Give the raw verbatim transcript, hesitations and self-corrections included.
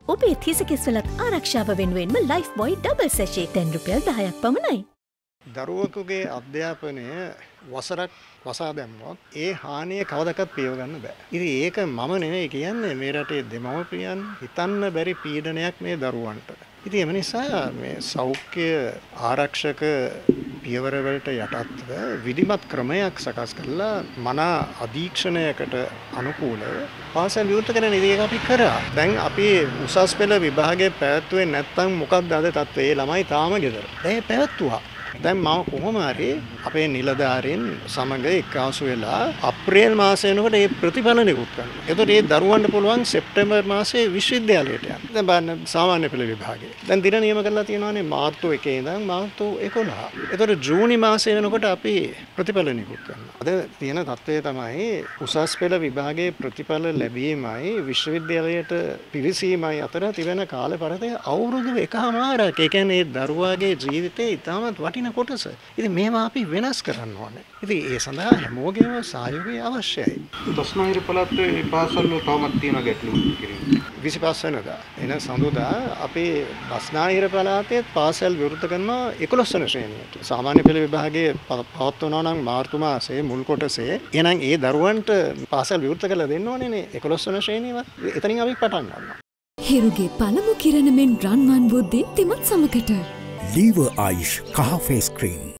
ඔබේ තිස කෙස්වලත් ආරක්ෂාව වෙනුවෙන්ම life බොයි double සැෂේ දැන් රුපියල් දහයක් පමණයි. දරුවෙකුගේ අධ්‍යාපනය වසරක් වසා දැම්මොත් ඒ හානිය කවදාවත් පියව ගන්න බෑ. ඉතින් ඒක මම නෙවෙයි කියන්නේ මේ රටේ දෙමව්පියන් හිතන්න බැරි පීඩනයක් මේ දරුවන්ට. ඉතින් එම නිසා මේ සෞඛ්‍ය ආරක්ෂක පියවර වලට යටත්ව විධිමත් ක්‍රමයක් සකස් කරලා මනා අධීක්ෂණයකට අනුකූලව පාසල් විවෘතකරන ඉදිරියට අපි කරා. දැන් අපි උසස් පෙළ විභාගයේ පැවැත්වුවේ නැත්නම් මොකක්ද අද තත්ත්වය? ඒ ළමයි තාම ගෙදර. දැන් පැවැත්තුවා. දැන් මම කොහොම හරි අපේ නිලධාරීන් සමග එක්කාසු වෙලා අප්‍රේල් මාසය වෙනකොට මේ ප්‍රතිඵල නිකුත් කරනවා. එතකොට මේ දරුවන්ට පුළුවන් සෙප්තැම්බර් මාසයේ විශ්වවිද්‍යාලයට යන්න. දැන් බලන්න සාමාන්‍ය පෙළ විභාගේ. දැන් දින නියම කරලා තියෙනවානේ මාර්තු එකේ ඉඳන් මාර්තු එකොළහ. එතකොට ජූනි මාසය වෙනකොට අපි ප්‍රතිඵල නිකුත් කරනවා. අද තියෙන තත්ත්වය තමයි උසස් පෙළ විභාගයේ ප්‍රතිඵල ලැබීමයි විශ්වවිද්‍යාලයට පිවිසීමයි අතර තිබෙන කාල පරතරය අවුරුදු එකමාරක්. ඒ කියන්නේ දරුවාගේ ජීවිතේ ඉතාමත් වටිනා කොටස. ඉතින් මේවා අපි වෙනස් කරන්න ඕනේ. ඉතින් ඒ සඳහා හැමෝගේම සහයෝගය අවශ්‍යයි. බස්නාහිර පළාතේ පාසල් වල තවමත් තියෙන ගැටලු කිරීම. විසිපහ වෙනිදා එන සඳුදා අපේ බස්නාහිර පළාතේ පාසල් විවෘත කරනවා එකොළොස් වෙනි ශ්‍රේණියට. සාමාන්‍ය පෙළ විභාගයේ පවත්වනවා නම් මාර්තු මාසයේ මුල් කොටසේ. එහෙනම් ඒ දරුවන්ට පාසල් විවෘත කරලා දෙන්න ඕනේනේ එකොළොස් වෙනි ශ්‍රේණියවත්. එතනින් අපි පටන් ගන්නවා. හිරුගේ පළමු කිරණ මෙන් රන්වන් වූ දීප්තිමත් සමකට Lever Aish Kaha Face Cream.